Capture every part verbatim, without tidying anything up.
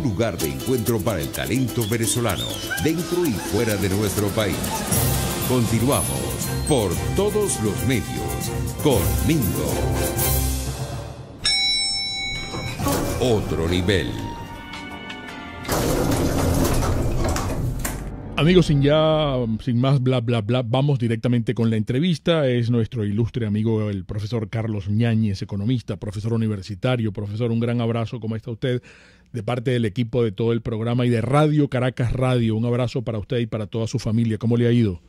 lugar de encuentro para el talento venezolano, dentro y fuera de nuestro país. Continuamos por todos los medios con Mingo. Otro nivel. Amigos, sin ya, sin más bla bla bla, vamos directamente con la entrevista. Es nuestro ilustre amigo, el profesor Carlos Ñáñez, economista, profesor universitario. Profesor, un gran abrazo, ¿cómo está usted? De parte del equipo de todo el programa y de Radio Caracas Radio, un abrazo para usted y para toda su familia. ¿Cómo le ha ido?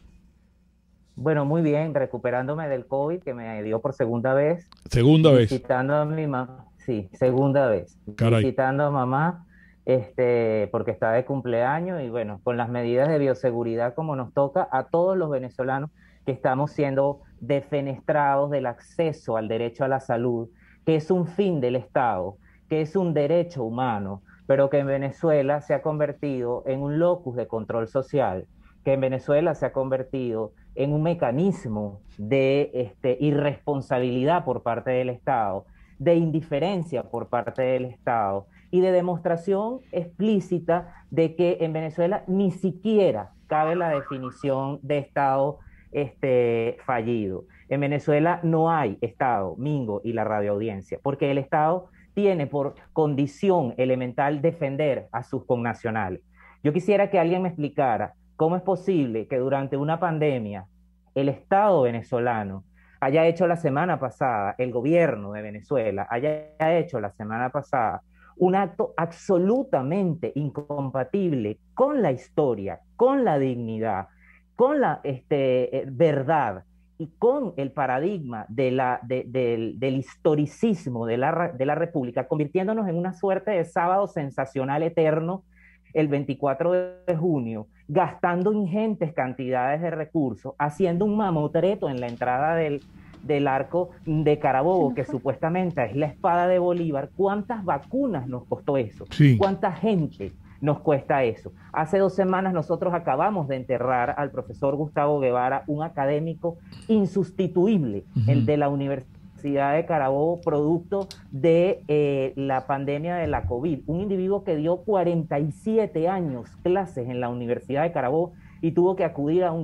Bueno, muy bien, recuperándome del COVID que me dio por segunda vez. ¿Segunda vez? Visitando a mi mamá, sí, segunda vez. Caray. Visitando a mamá. Este, porque está de cumpleaños y bueno, con las medidas de bioseguridad como nos toca a todos los venezolanos que estamos siendo defenestrados del acceso al derecho a la salud, que es un fin del Estado, que es un derecho humano, pero que en Venezuela se ha convertido en un locus de control social, que en Venezuela se ha convertido en un mecanismo de este, irresponsabilidad por parte del Estado, de indiferencia por parte del Estado, y de demostración explícita de que en Venezuela ni siquiera cabe la definición de Estado este, fallido. En Venezuela no hay Estado, Mingo y la radioaudiencia, porque el Estado tiene por condición elemental defender a sus connacionales. Yo quisiera que alguien me explicara cómo es posible que durante una pandemia el Estado venezolano haya hecho la semana pasada, el gobierno de Venezuela haya hecho la semana pasada un acto absolutamente incompatible con la historia, con la dignidad, con la este, eh, verdad y con el paradigma de la, de, de, del historicismo de la, de la República, convirtiéndonos en una suerte de sábado sensacional eterno el veinticuatro de junio, gastando ingentes cantidades de recursos, haciendo un mamotreto en la entrada del del arco de Carabobo, que supuestamente es la espada de Bolívar. ¿Cuántas vacunas nos costó eso? Sí. ¿Cuánta gente nos cuesta eso? Hace dos semanas nosotros acabamos de enterrar al profesor Gustavo Guevara, un académico insustituible, uh-huh. el de la Universidad de Carabobo, producto de eh, la pandemia de la COVID. Un individuo que dio cuarenta y siete años clases en la Universidad de Carabobo y tuvo que acudir a un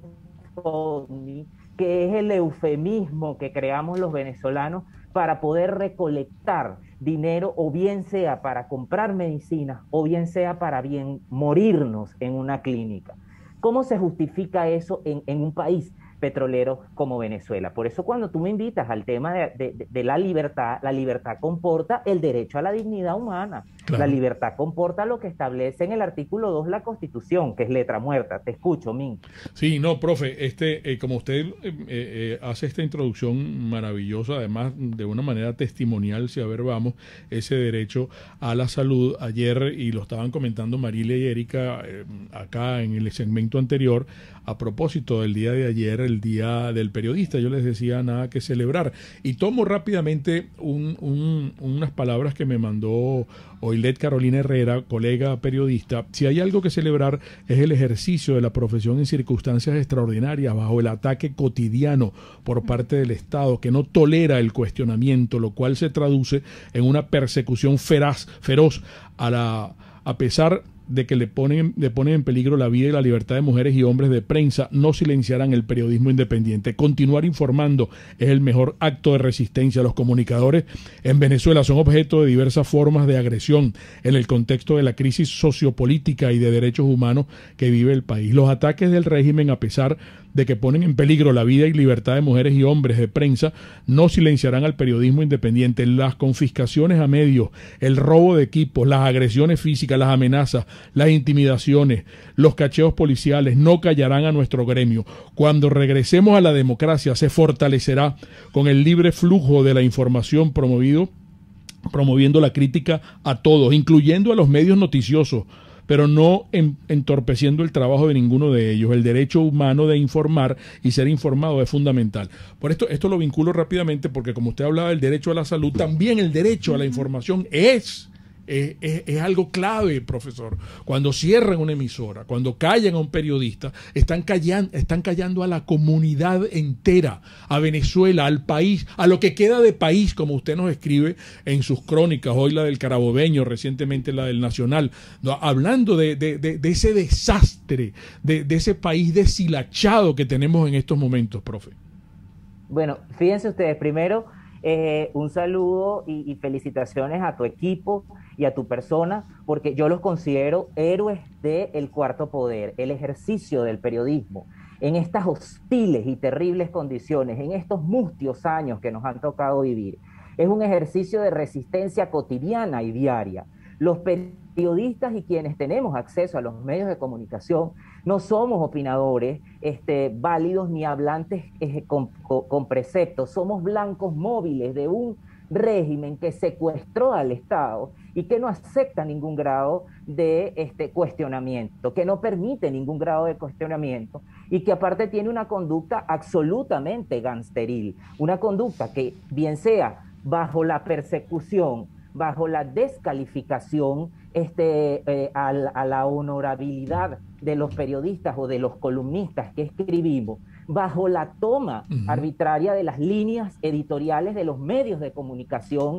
GoFundMe, que es el eufemismo que creamos los venezolanos para poder recolectar dinero, o bien sea para comprar medicinas, o bien sea para bien morirnos en una clínica. ¿Cómo se justifica eso en, en un país petrolero como Venezuela? Por eso cuando tú me invitas al tema de, de, de la libertad, la libertad comporta el derecho a la dignidad humana. Claro. La libertad comporta lo que establece en el artículo dos la Constitución, que es letra muerta. Te escucho, Min. Sí, no, profe, este, eh, como usted eh, eh, hace esta introducción maravillosa, además de una manera testimonial, si a ver vamos, ese derecho a la salud. Ayer, y lo estaban comentando Marilia y Erika eh, acá en el segmento anterior, a propósito del día de ayer, el Día del Periodista, yo les decía nada que celebrar. Y tomo rápidamente un, un, unas palabras que me mandó Oilet Carolina Herrera, colega periodista. Si hay algo que celebrar es el ejercicio de la profesión en circunstancias extraordinarias, bajo el ataque cotidiano por parte del Estado, que no tolera el cuestionamiento, lo cual se traduce en una persecución feraz, feroz a la, a pesar de que le ponen, le ponen en peligro la vida y la libertad de mujeres y hombres de prensa, no silenciarán el periodismo independiente. Continuar informando es el mejor acto de resistencia. Los comunicadores en Venezuela son objeto de diversas formas de agresión en el contexto de la crisis sociopolítica y de derechos humanos que vive el país. Los ataques del régimen, a pesar de que ponen en peligro la vida y libertad de mujeres y hombres de prensa, no silenciarán al periodismo independiente. Las confiscaciones a medios, el robo de equipos, las agresiones físicas, las amenazas, las intimidaciones, los cacheos policiales no callarán a nuestro gremio. Cuando regresemos a la democracia, se fortalecerá con el libre flujo de la información promovido, promoviendo la crítica a todos, incluyendo a los medios noticiosos, pero no en, entorpeciendo el trabajo de ninguno de ellos. El derecho humano de informar y ser informado es fundamental. Por esto, esto lo vinculo rápidamente porque, como usted hablaba del derecho a la salud, también el derecho a la información es Es, es, es algo clave, profesor. Cuando cierran una emisora, cuando callan a un periodista, están callando, están callando a la comunidad entera, a Venezuela, al país, a lo que queda de país, como usted nos escribe en sus crónicas, hoy la del Carabobeño, recientemente la del Nacional, ¿no? Hablando de, de, de, de ese desastre, de, de ese país deshilachado que tenemos en estos momentos, profe. Bueno, fíjense ustedes, primero, eh, un saludo y, y felicitaciones a tu equipo y a tu persona, porque yo los considero héroes del cuarto poder, el ejercicio del periodismo, en estas hostiles y terribles condiciones, en estos mustios años que nos han tocado vivir. Es un ejercicio de resistencia cotidiana y diaria. Los periodistas y quienes tenemos acceso a los medios de comunicación no somos opinadores este, válidos ni hablantes eh, con, con, con preceptos, somos blancos móviles de un régimen que secuestró al Estado y que no acepta ningún grado de este, cuestionamiento, que no permite ningún grado de cuestionamiento y que aparte tiene una conducta absolutamente gangsteril, una conducta que bien sea bajo la persecución, bajo la descalificación este, eh, a, a la honorabilidad de los periodistas o de los columnistas que escribimos, bajo la toma uh-huh. arbitraria de las líneas editoriales de los medios de comunicación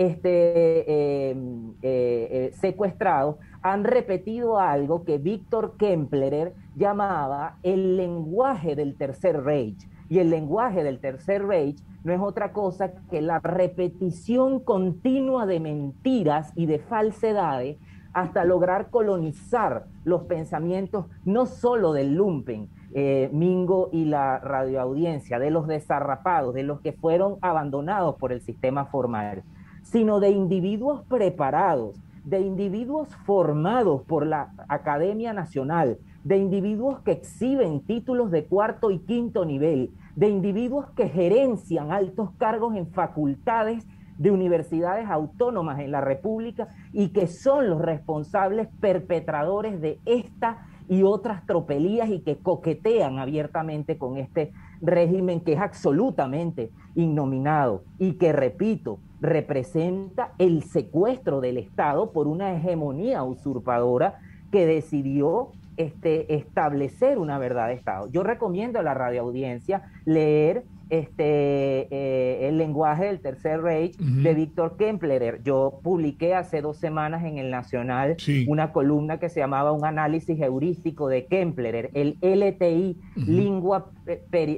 este, eh, eh, eh, secuestrados, han repetido algo que Víctor Kemplerer llamaba el lenguaje del Tercer Reich. Y el lenguaje del Tercer Reich no es otra cosa que la repetición continua de mentiras y de falsedades hasta lograr colonizar los pensamientos no solo del lumpen, eh, Mingo y la radioaudiencia, de los desarrapados, de los que fueron abandonados por el sistema formal, sino de individuos preparados, de individuos formados por la Academia Nacional, de individuos que exhiben títulos de cuarto y quinto nivel, de individuos que gerencian altos cargos en facultades de universidades autónomas en la República y que son los responsables perpetradores de esta y otras tropelías y que coquetean abiertamente con este régimen que es absolutamente innominado y que, repito, representa el secuestro del Estado por una hegemonía usurpadora que decidió este, establecer una verdad de Estado. Yo recomiendo a la radioaudiencia leer este, eh, El lenguaje del Tercer Reich uh-huh. de Víctor Kemplerer. Yo publiqué hace dos semanas en El Nacional sí. una columna que se llamaba Un análisis heurístico de Kemplerer, el L T I, uh-huh. lingua peri,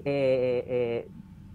eh,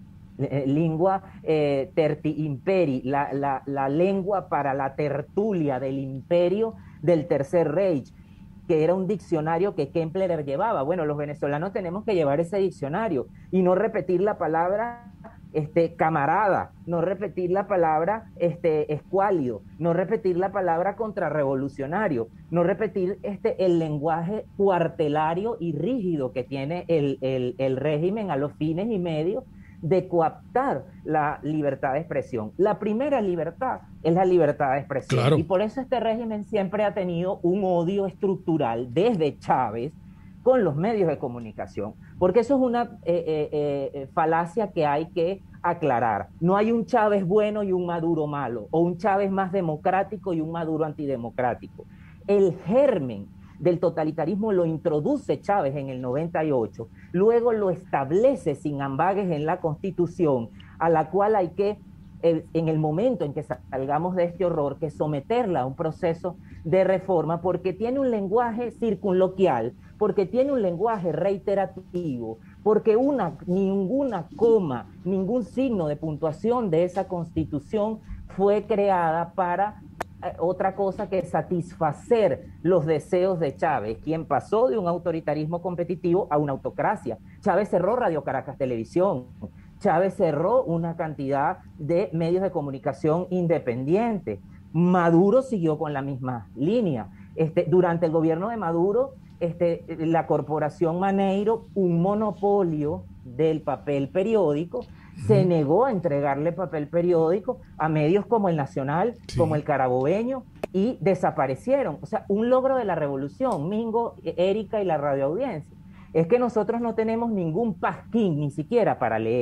eh, lingua eh, terti imperi, la, la, la lengua para la tertulia del imperio del Tercer Reich, que era un diccionario que Kemplerer llevaba. Bueno, los venezolanos tenemos que llevar ese diccionario y no repetir la palabra este, camarada, no repetir la palabra este, escuálido, no repetir la palabra contrarrevolucionario, no repetir este, el lenguaje cuartelario y rígido que tiene el, el, el régimen a los fines y medios de coaptar la libertad de expresión. La primera libertad es la libertad de expresión. Claro. Y por eso este régimen siempre ha tenido un odio estructural desde Chávez con los medios de comunicación, porque eso es una eh, eh, eh, falacia que hay que aclarar. No hay un Chávez bueno y un Maduro malo, o un Chávez más democrático y un Maduro antidemocrático. El germen del totalitarismo lo introduce Chávez en el noventa y ocho, luego lo establece sin ambages en la Constitución, a la cual hay que, eh, en el momento en que salgamos de este horror, que someterla a un proceso de reforma, porque tiene un lenguaje circunloquial, porque tiene un lenguaje reiterativo, porque una, ninguna coma, ningún signo de puntuación de esa Constitución fue creada para otra cosa que satisfacer los deseos de Chávez, quien pasó de un autoritarismo competitivo a una autocracia. Chávez cerró Radio Caracas Televisión, Chávez cerró una cantidad de medios de comunicación independientes. Maduro siguió con la misma línea. Este, durante el gobierno de Maduro, este, la corporación Maneiro, un monopolio del papel periódico, se negó a entregarle papel periódico a medios como El Nacional, sí. como El Carabobeño, y desaparecieron. O sea, un logro de la revolución, Mingo, Erika y la radioaudiencia, es que nosotros no tenemos ningún pasquín ni siquiera para leer.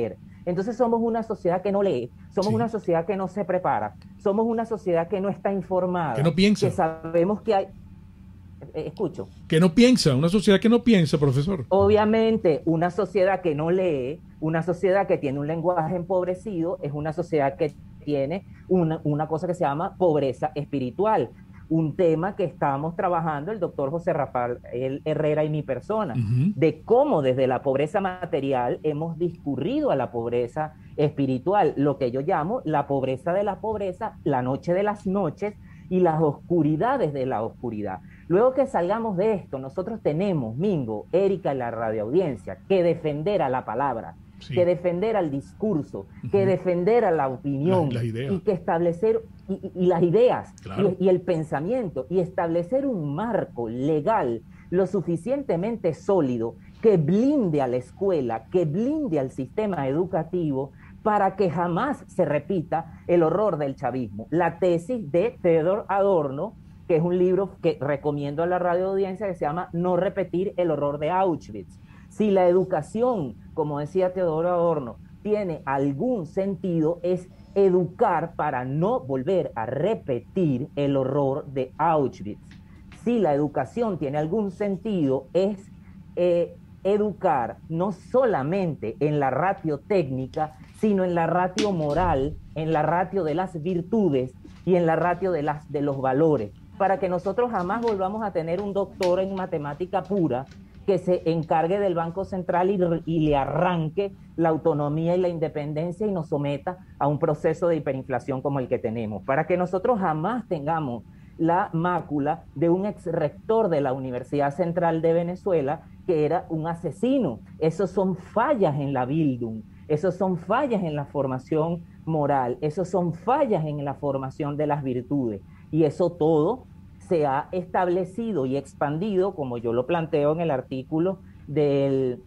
Entonces somos una sociedad que no lee, somos Sí. una sociedad que no se prepara, somos una sociedad que no está informada, Que no piensa. que sabemos que hay... Eh, escucho. Que no piensa, una sociedad que no piensa, profesor. Obviamente, una sociedad que no lee, una sociedad que tiene un lenguaje empobrecido, es una sociedad que tiene una, una cosa que se llama pobreza espiritual. Un tema que estábamos trabajando el doctor José Rafael Herrera y mi persona, Uh-huh. de cómo desde la pobreza material hemos discurrido a la pobreza espiritual, lo que yo llamo la pobreza de la pobreza, la noche de las noches y las oscuridades de la oscuridad. Luego que salgamos de esto, nosotros tenemos, Mingo, Erika y la radioaudiencia, que defender a la palabra, Sí. que defender al discurso, Uh-huh. que defender a la opinión, Las- las ideas. y que establecer, y, y- y las ideas, Claro. y, y el pensamiento, y establecer un marco legal lo suficientemente sólido que blinde a la escuela, que blinde al sistema educativo, para que jamás se repita el horror del chavismo. La tesis de Theodor Adorno, que es un libro que recomiendo a la radioaudiencia, que se llama No repetir el horror de Auschwitz. Si la educación, como decía Theodor Adorno, tiene algún sentido, es educar para no volver a repetir el horror de Auschwitz. Si la educación tiene algún sentido, es eh, educar no solamente en la ratio técnica, sino en la ratio moral, en la ratio de las virtudes y en la ratio de, las, de los valores, para que nosotros jamás volvamos a tener un doctor en matemática pura que se encargue del Banco Central y, y le arranque la autonomía y la independencia y nos someta a un proceso de hiperinflación como el que tenemos, para que nosotros jamás tengamos la mácula de un ex rector de la Universidad Central de Venezuela que era un asesino. Esos son fallas en la Bildung, esos son fallas en la formación moral, esos son fallas en la formación de las virtudes, y eso todo se ha establecido y expandido, como yo lo planteo en el artículo del,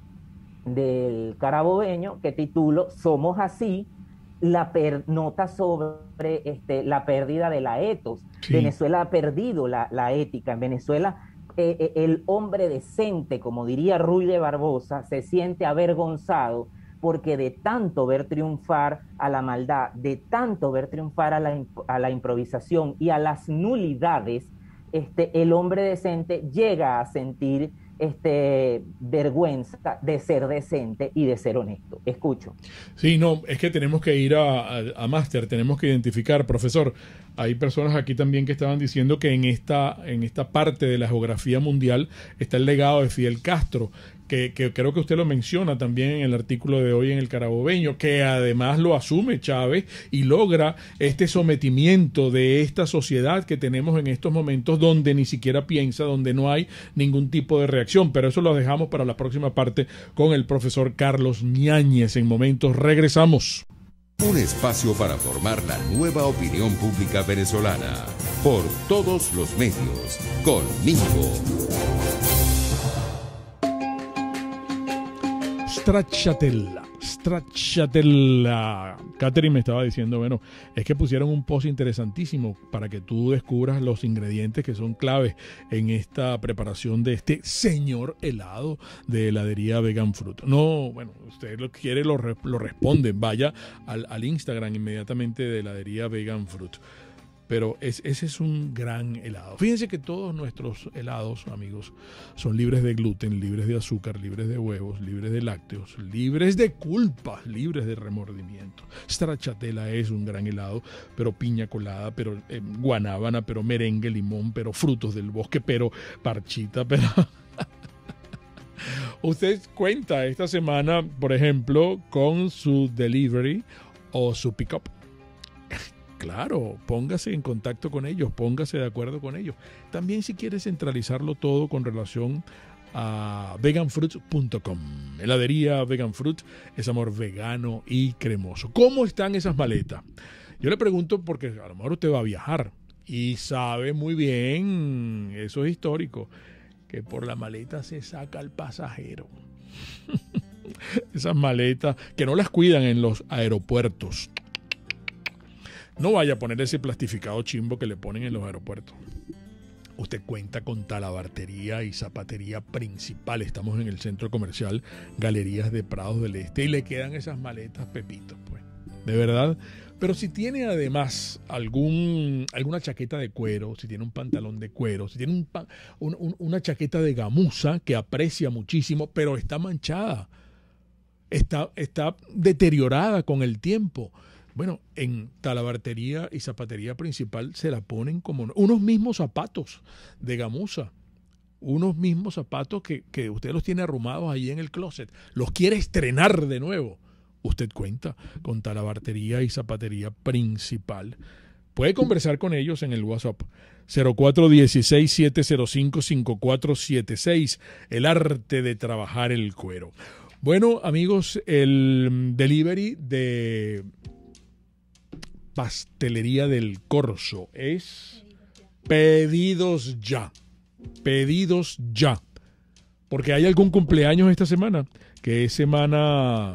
del Carabobeño, que titulo Somos así, la per, nota sobre este, la pérdida de la etos. Sí. Venezuela ha perdido la, la ética. En Venezuela eh, eh, el hombre decente, como diría Ruy de Barbosa, se siente avergonzado porque de tanto ver triunfar a la maldad, de tanto ver triunfar a la, a la improvisación y a las nulidades, este, el hombre decente llega a sentir este, vergüenza de ser decente y de ser honesto. Escucho. Sí, no, es que tenemos que ir a, a, a máster, tenemos que identificar, profesor. Hay personas aquí también que estaban diciendo que en esta, en esta parte de la geografía mundial está el legado de Fidel Castro, que, que creo que usted lo menciona también en el artículo de hoy en el Carabobeño, que además lo asume Chávez y logra este sometimiento de esta sociedad que tenemos en estos momentos donde ni siquiera piensa, donde no hay ningún tipo de reacción. Pero eso lo dejamos para la próxima parte con el profesor Carlos Ñáñez. En momentos regresamos. Un espacio para formar la nueva opinión pública venezolana por todos los medios. Conmigo. Stracciatella, Stracciatella. Catherine me estaba diciendo, bueno, es que pusieron un post interesantísimo para que tú descubras los ingredientes que son claves en esta preparación de este señor helado de heladería Vegan Fruit. No, bueno, usted lo quiere, lo, lo responde. Vaya al, al Instagram inmediatamente de heladería Vegan Fruit. Pero es, ese es un gran helado. Fíjense que todos nuestros helados, amigos, son libres de gluten, libres de azúcar, libres de huevos, libres de lácteos, libres de culpas, libres de remordimiento. Stracciatella es un gran helado, pero piña colada, pero eh, guanábana, pero merengue, limón, pero frutos del bosque, pero parchita, pero... Usted cuenta esta semana, por ejemplo, con su delivery o su pick-up. Claro, póngase en contacto con ellos, póngase de acuerdo con ellos. También si quiere centralizarlo todo con relación a vegan fruit punto com. Heladería Vegan Fruit es amor vegano y cremoso. ¿Cómo están esas maletas? Yo le pregunto porque a lo mejor usted va a viajar y sabe muy bien, eso es histórico, que por la maleta se saca al pasajero. Esas maletas que no las cuidan en los aeropuertos. No vaya a poner ese plastificado chimbo que le ponen en los aeropuertos. usted cuenta con talabartería y zapatería principal. Estamos en el centro comercial Galerías de Prados del Este y le quedan esas maletas pepitos, pues, de verdad. Pero si tiene además algún, alguna chaqueta de cuero, si tiene un pantalón de cuero, si tiene un, un, un, una chaqueta de gamuza que aprecia muchísimo, pero está manchada, está, está deteriorada con el tiempo, bueno, en talabartería y zapatería principal se la ponen como unos mismos zapatos de gamuza, unos mismos zapatos que, que usted los tiene arrumados ahí en el closet, los quiere estrenar de nuevo. Usted cuenta con talabartería y zapatería principal. Puede conversar con ellos en el WhatsApp cero cuatro uno seis, siete cero cinco, cinco cuatro siete seis, el arte de trabajar el cuero. Bueno, amigos, el delivery de Pastelería del Corso es pedidos ya, pedidos ya, porque hay algún cumpleaños esta semana, que es semana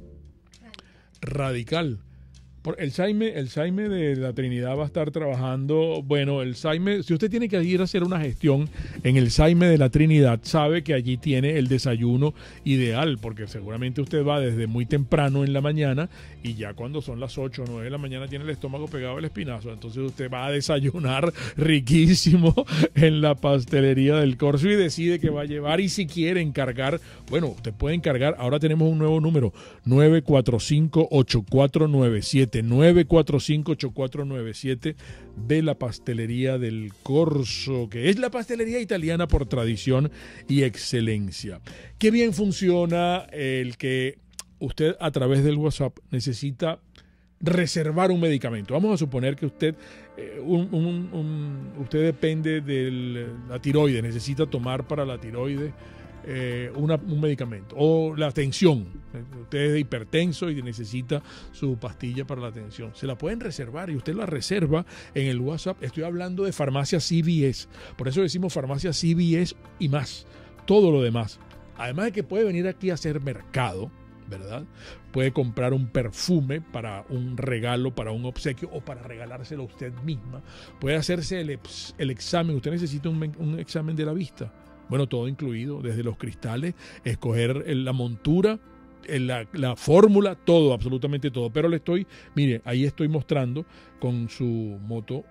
radical. El Saime, el Saime de la Trinidad va a estar trabajando, bueno, el Saime, si usted tiene que ir a hacer una gestión en el Saime de la Trinidad, sabe que allí tiene el desayuno ideal, porque seguramente usted va desde muy temprano en la mañana y ya cuando son las ocho o nueve de la mañana tiene el estómago pegado al espinazo, entonces usted va a desayunar riquísimo en la Pastelería del Corso y decide que va a llevar, y si quiere encargar, bueno, usted puede encargar, ahora tenemos un nuevo número, nueve cuatro cinco, ocho cuatro nueve siete, nueve cuatro cinco, ocho cuatro nueve siete de la Pastelería del Corso, que es la pastelería italiana por tradición y excelencia. Qué bien funciona el que usted a través del WhatsApp necesita reservar un medicamento. Vamos a suponer que usted eh, un, un, un, usted depende de la tiroides, necesita tomar para la tiroides Eh, una, un medicamento, o la tensión, usted es hipertenso y necesita su pastilla para la tensión, se la pueden reservar y usted la reserva en el WhatsApp. Estoy hablando de farmacia C V S, por eso decimos farmacia C V S y más, todo lo demás, además de que puede venir aquí a hacer mercado, ¿verdad? Puede comprar un perfume para un regalo, para un obsequio o para regalárselo a usted misma, puede hacerse el, el examen, usted necesita un, un examen de la vista. Bueno, todo incluido, desde los cristales, escoger la montura, la, la fórmula, todo, absolutamente todo. Pero le estoy, mire, ahí estoy mostrando con su moto.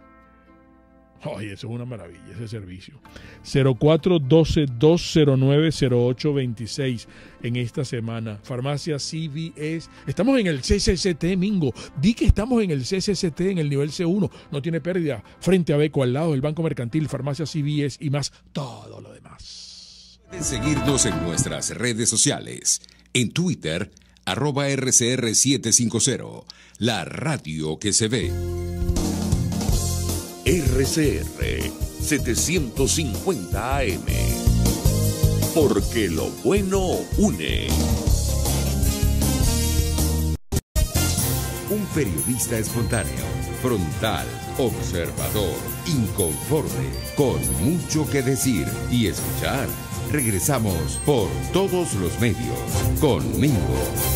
Ay, eso es una maravilla, ese servicio. cero cuatro uno dos, dos cero nueve, cero ocho dos seis en esta semana. Farmacia C V S. Estamos en el C C C T, Mingo. Di que estamos en el C C C T, en el nivel C uno. No tiene pérdida. Frente a Beco, al lado del Banco Mercantil, Farmacia C V S y más todo lo demás. Pueden seguirnos en nuestras redes sociales. En Twitter, arroba R C R siete cincuenta, la radio que se ve. R C R setecientos cincuenta A M, porque lo bueno une. Un periodista espontáneo, frontal, observador, inconforme, con mucho que decir y escuchar. Regresamos por todos los medios conmigo.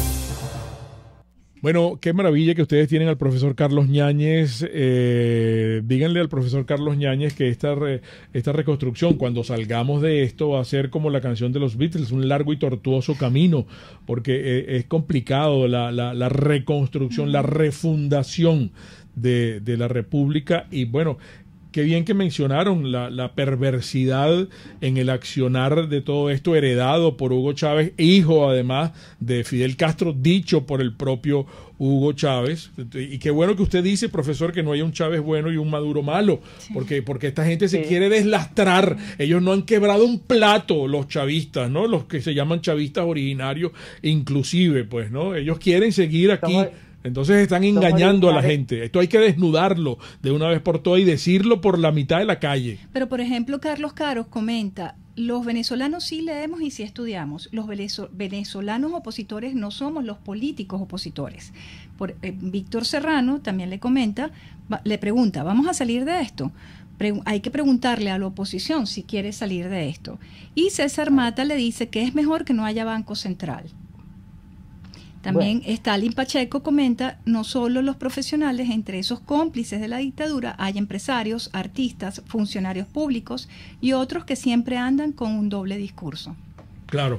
Bueno, qué maravilla que ustedes tienen al profesor Carlos Ñáñez. Eh, díganle al profesor Carlos Ñáñez que esta, re, esta reconstrucción, cuando salgamos de esto, va a ser como la canción de los Beatles, un largo y tortuoso camino, porque eh, es complicado la, la, la reconstrucción, la refundación de, de la República. Y bueno, qué bien que mencionaron la, la perversidad en el accionar de todo esto, heredado por Hugo Chávez, hijo además de Fidel Castro, dicho por el propio Hugo Chávez. Y qué bueno que usted dice, profesor, que no haya un Chávez bueno y un Maduro malo, sí. porque, porque esta gente se sí. quiere deslastrar. Ellos no han quebrado un plato, los chavistas, ¿no? Los que se llaman chavistas originarios, inclusive, pues, ¿no? Ellos quieren seguir aquí. Estamos... Entonces están engañando a la gente. Esto hay que desnudarlo de una vez por todas y decirlo por la mitad de la calle. Pero, por ejemplo, Carlos Caros comenta, los venezolanos sí leemos y sí estudiamos. Los venezolanos opositores no somos los políticos opositores. Por, eh, Víctor Serrano también le comenta, va, le pregunta, ¿vamos a salir de esto? Pre hay que preguntarle a la oposición si quiere salir de esto. Y César Mata le dice que es mejor que no haya Banco Central. También Bueno. Stalin Pacheco comenta, no solo los profesionales, entre esos cómplices de la dictadura hay empresarios, artistas, funcionarios públicos y otros que siempre andan con un doble discurso. Claro.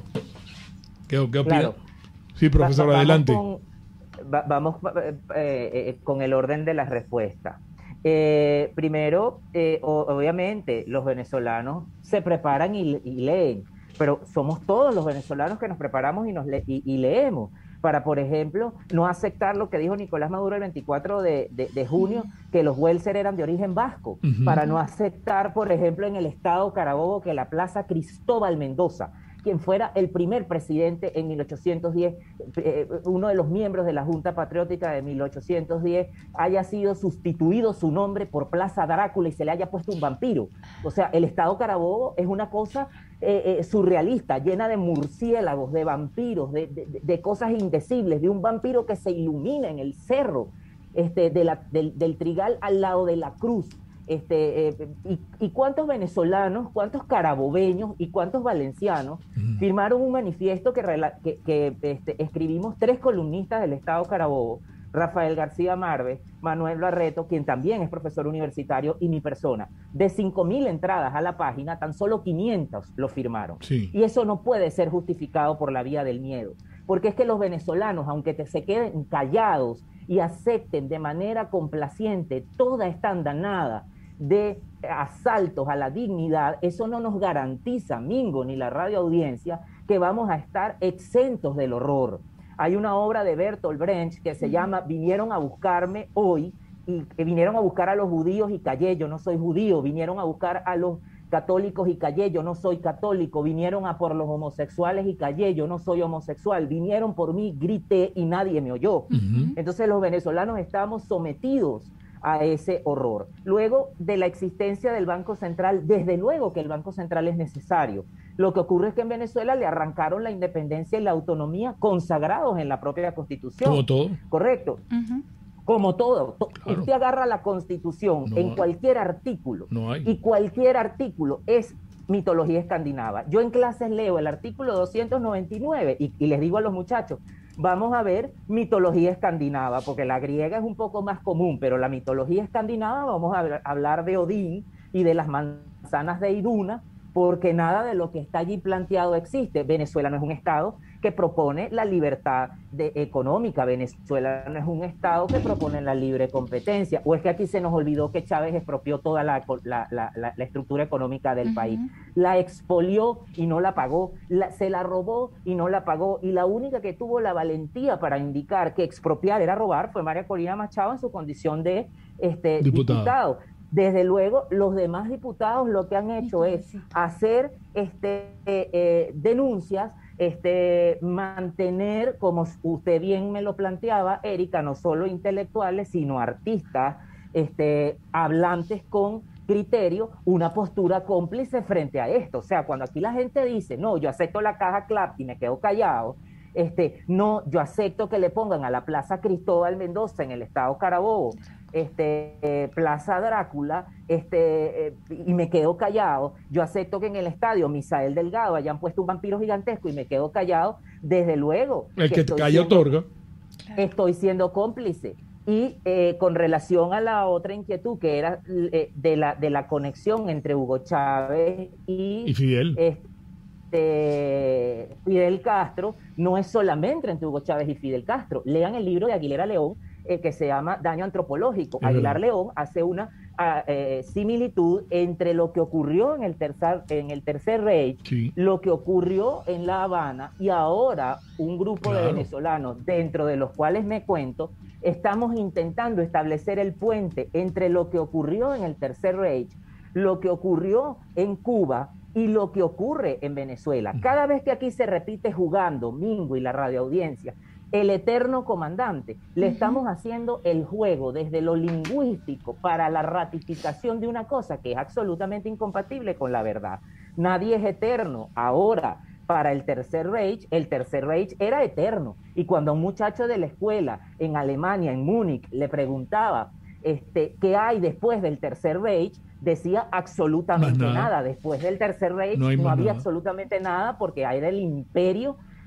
¿Qué, qué opina? Claro. Sí, profesor, Va- va- adelante. Vamos, con, va- vamos eh, eh, con el orden de las respuestas. Eh, primero, eh, o- obviamente, los venezolanos se preparan y, y leen, pero somos todos los venezolanos que nos preparamos y, nos le- y, y leemos, para, por ejemplo, no aceptar lo que dijo Nicolás Maduro el veinticuatro de, de, de junio, que los Welser eran de origen vasco, Ujú. para no aceptar, por ejemplo, en el estado Carabobo, que la plaza Cristóbal Mendoza, quien fuera el primer presidente en mil ochocientos diez, eh, uno de los miembros de la Junta Patriótica de mil ochocientos diez, haya sido sustituido su nombre por Plaza Drácula y se le haya puesto un vampiro. O sea, el estado Carabobo es una cosa eh, eh, surrealista, llena de murciélagos, de vampiros, de, de, de cosas indecibles, de un vampiro que se ilumina en el cerro este, de la, del, del Trigal al lado de la cruz. Este, eh, y, y cuántos venezolanos, cuántos carabobeños y cuántos valencianos Ujú. firmaron un manifiesto que, rela- que, que este, escribimos tres columnistas del Estado Carabobo, Rafael García Marve, Manuel Barreto, quien también es profesor universitario, y mi persona. De cinco mil entradas a la página, tan solo quinientos lo firmaron. Sí. Y eso no puede ser justificado por la vía del miedo, porque es que los venezolanos, aunque te, se queden callados y acepten de manera complaciente toda esta andanada de asaltos a la dignidad, eso no nos garantiza, Mingo, ni la radio audiencia, que vamos a estar exentos del horror. Hay una obra de Bertolt Brecht que se llama Vinieron a buscarme hoy, y que vinieron a buscar a los judíos y callé, yo no soy judío, vinieron a buscar a los católicos y callé, yo no soy católico, vinieron a por los homosexuales y callé, yo no soy homosexual, vinieron por mí, grité y nadie me oyó. Ujú. Entonces los venezolanos estamos sometidos a ese horror. Luego de la existencia del Banco Central, desde luego que el Banco Central es necesario. Lo que ocurre es que en Venezuela le arrancaron la independencia y la autonomía consagrados en la propia Constitución. Como todo. Correcto. Ujú. Como todo. To- Claro. Usted agarra la Constitución No en hay. cualquier artículo No hay. y cualquier artículo es mitología escandinava. Yo en clases leo el artículo doscientos noventa y nueve y, y les digo a los muchachos, vamos a ver mitología escandinava, porque la griega es un poco más común, pero la mitología escandinava vamos a hablar, hablar de Odín y de las manzanas de Iduna, porque nada de lo que está allí planteado existe. Venezuela no es un Estado que propone la libertad de, económica, Venezuela no es un Estado que propone la libre competencia, o es que aquí se nos olvidó que Chávez expropió toda la, la, la, la, la estructura económica del Ujú. país, la expolió y no la pagó, la, se la robó y no la pagó, y la única que tuvo la valentía para indicar que expropiar era robar fue María Corina Machado en su condición de este, Diputada. diputado. Desde luego, los demás diputados lo que han hecho es hacer este, eh, eh, denuncias, este, mantener, como usted bien me lo planteaba, Erika, no solo intelectuales, sino artistas, este, hablantes con criterio, una postura cómplice frente a esto. O sea, cuando aquí la gente dice, no, yo acepto la caja Clap y me quedo callado, este, no, yo acepto que le pongan a la Plaza Cristóbal Mendoza en el estado Carabobo, este, eh, Plaza Drácula, este, eh, y me quedo callado. Yo acepto que en el estadio Misael Delgado hayan puesto un vampiro gigantesco y me quedo callado. Desde luego. El que estoy calla siendo- otorga. Claro. Estoy siendo cómplice. Y eh, con relación a la otra inquietud, que era eh, de, la, de la conexión entre Hugo Chávez y, Y Fidel. este, Fidel Castro, no es solamente entre Hugo Chávez y Fidel Castro. Lean el libro de Aguilera León, eh, que se llama Daño Antropológico. Es Aguilar verdad. León hace una ah, eh, similitud entre lo que ocurrió en el tercer, en el tercer Reich, Sí. lo que ocurrió en La Habana, y ahora un grupo de Claro. venezolanos, dentro de los cuales me cuento, estamos intentando establecer el puente entre lo que ocurrió en el Tercer Reich, lo que ocurrió en Cuba y lo que ocurre en Venezuela. Cada vez que aquí se repite jugando, Mingo y la radioaudiencia, el eterno comandante, le Ujú. estamos haciendo el juego desde lo lingüístico para la ratificación de una cosa que es absolutamente incompatible con la verdad. Nadie es eterno. Ahora, para el Tercer Reich, el Tercer Reich era eterno. Y cuando a un muchacho de la escuela en Alemania, en Múnich, le preguntaba este, qué hay después del Tercer Reich, decía absolutamente Más nada. nada. Después del Tercer Reich No no, hay más había nada. absolutamente nada, porque era el imperio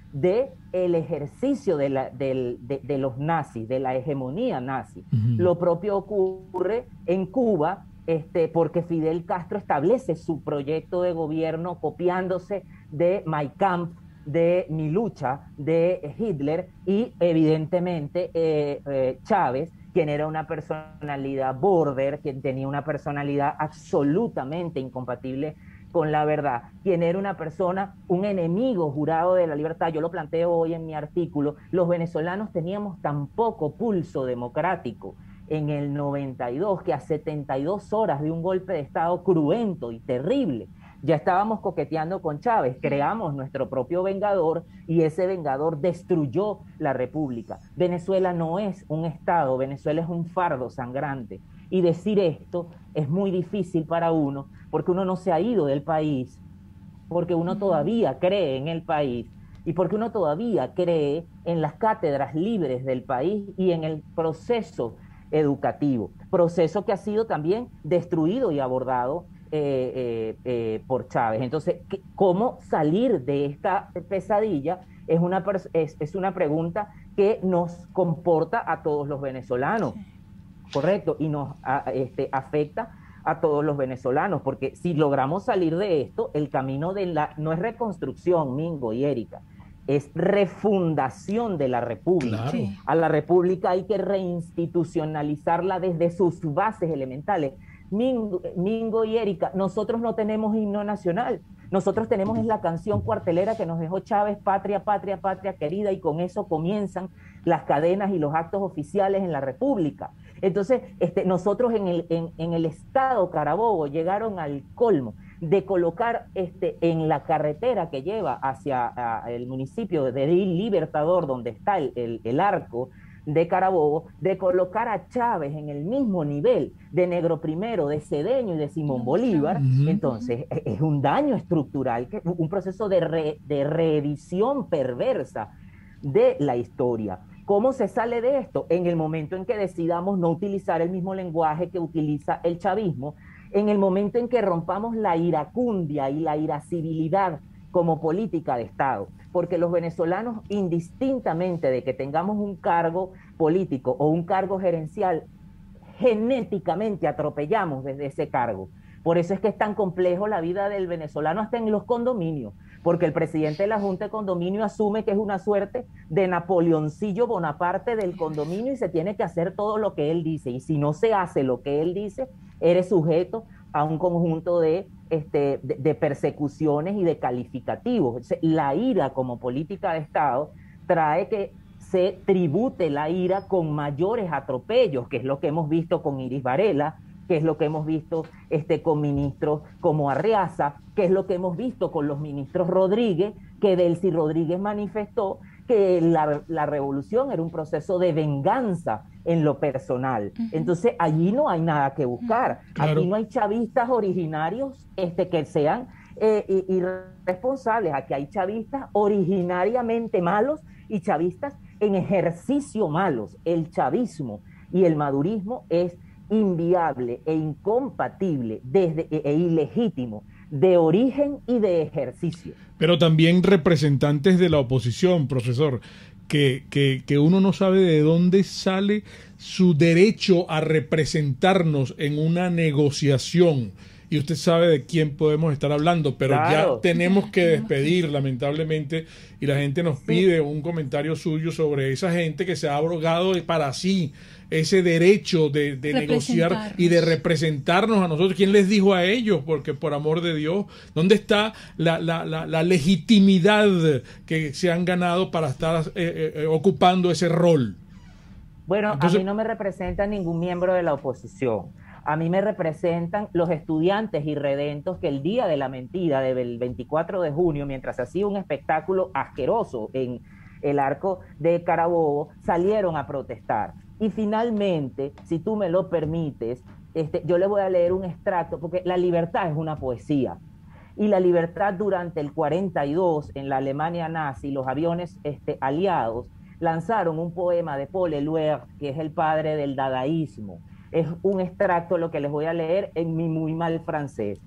de el ejercicio de, la, de, de, de los nazis, de la hegemonía nazi. Uh-huh. Lo propio ocurre en Cuba, este, porque Fidel Castro establece su proyecto de gobierno copiándose de Mein Kampf, de Mi Lucha, de Hitler, y evidentemente eh, eh, Chávez, quien era una personalidad border, quien tenía una personalidad absolutamente incompatible con la verdad, quien era una persona, un enemigo jurado de la libertad. Yo lo planteo hoy en mi artículo. Los venezolanos teníamos tan poco pulso democrático en el noventa y dos que a setenta y dos horas de un golpe de Estado cruento y terrible ya estábamos coqueteando con Chávez, creamos nuestro propio vengador y ese vengador destruyó la república. Venezuela no es un Estado, Venezuela es un fardo sangrante. Y decir esto es muy difícil para uno, porque uno no se ha ido del país, porque uno todavía cree en el país y porque uno todavía cree en las cátedras libres del país y en el proceso educativo, proceso que ha sido también destruido y abordado Eh, eh, eh, por Chávez. Entonces, ¿cómo salir de esta pesadilla? Es una, es, es una pregunta que nos comporta a todos los venezolanos, correcto, y nos a, este, afecta a todos los venezolanos, porque si logramos salir de esto, el camino de la, no es reconstrucción, Mingo y Erika, es refundación de la república. Claro. A la república hay que reinstitucionalizarla desde sus bases elementales. Mingo, Mingo y Erika, nosotros no tenemos himno nacional, nosotros tenemos es la canción cuartelera que nos dejó Chávez, patria, patria, patria querida, y con eso comienzan las cadenas y los actos oficiales en la república. Entonces, este, nosotros en el, en, en el estado Carabobo llegaron al colmo de colocar este, en la carretera que lleva hacia a, el municipio de Libertador, donde está el, el, el arco de Carabobo, de colocar a Chávez en el mismo nivel de Negro Primero, de Cedeño y de Simón Bolívar. Uh-huh. Entonces es un daño estructural, que, un proceso de, re, de reedición perversa de la historia. ¿Cómo se sale de esto? En el momento en que decidamos no utilizar el mismo lenguaje que utiliza el chavismo, en el momento en que rompamos la iracundia y la irascibilidad como política de Estado, porque los venezolanos, indistintamente de que tengamos un cargo político o un cargo gerencial, genéticamente atropellamos desde ese cargo. Por eso es que es tan complejo la vida del venezolano hasta en los condominios, porque el presidente de la Junta de Condominio asume que es una suerte de Napoleoncillo Bonaparte del condominio y se tiene que hacer todo lo que él dice, y si no se hace lo que él dice, eres sujeto a un conjunto de, este, de, de persecuciones y de calificativos. La ira como política de Estado trae que se tribute la ira con mayores atropellos, que es lo que hemos visto con Iris Varela, que es lo que hemos visto este, con ministros como Arriaza, que es lo que hemos visto con los ministros Rodríguez, que Delcy Rodríguez manifestó que la, la revolución era un proceso de venganza en lo personal. Uh-huh. Entonces, allí no hay nada que buscar. Claro. Aquí no hay chavistas originarios este, que sean eh, irresponsables. Aquí hay chavistas originariamente malos y chavistas en ejercicio malos. El chavismo y el madurismo es inviable e incompatible desde, e, e ilegítimo de origen y de ejercicio. Pero también representantes de la oposición, profesor, que, que, que uno no sabe de dónde sale su derecho a representarnos en una negociación. Y usted sabe de quién podemos estar hablando, pero claro, ya tenemos que despedir, lamentablemente, y la gente nos pide un comentario suyo sobre esa gente que se ha abrogado para sí ese derecho de, de negociar y de representarnos a nosotros. ¿Quién les dijo a ellos? Porque, por amor de Dios, ¿dónde está la, la, la, la legitimidad que se han ganado para estar eh, eh, ocupando ese rol? Bueno, Entonces, a mí no me representa ningún miembro de la oposición. A mí me representan los estudiantes irredentos que el día de la mentira del veinticuatro de junio, mientras hacía un espectáculo asqueroso en el arco de Carabobo, salieron a protestar. Y finalmente, si tú me lo permites, este, yo les voy a leer un extracto, porque la libertad es una poesía. Y la libertad durante el cuarenta y dos, en la Alemania nazi, los aviones este, aliados lanzaron un poema de Paul Éluard, que es el padre del dadaísmo. Es un extracto lo que les voy a leer en mi muy mal francés.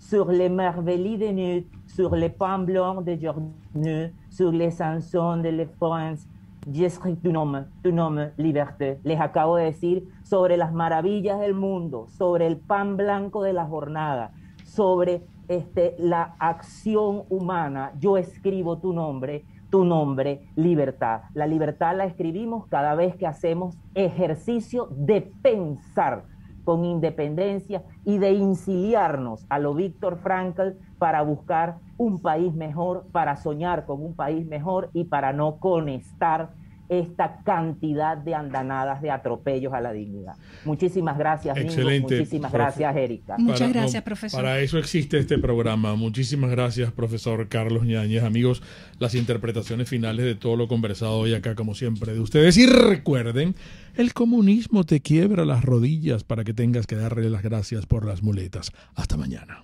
sur les merveilles de Nuit, sur les pans blancs de Journeux, sur les chansons de la France. J'écris tu nom, tu nom, liberté. Les acabo de decir sobre las maravillas del mundo, sobre el pan blanco de la jornada, sobre este, la acción humana. Yo escribo tu nombre, tu nombre, libertad. La libertad la escribimos cada vez que hacemos ejercicio de pensar con independencia y de inciliarnos a lo Víctor Frankl para buscar un país mejor, para soñar con un país mejor y para no conectar esta cantidad de andanadas, de atropellos a la dignidad. Muchísimas gracias, Excelente. Mingo. Muchísimas Profe. gracias, Erika. Muchas Para- gracias, no, profesor. Para eso existe este programa. Muchísimas gracias, profesor Carlos Ñáñez. Amigos, las interpretaciones finales de todo lo conversado hoy acá, como siempre, de ustedes. Y recuerden, el comunismo te quiebra las rodillas para que tengas que darle las gracias por las muletas. Hasta mañana.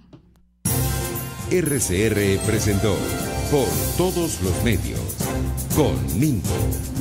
R C R presentó Por Todos los Medios con Mingo.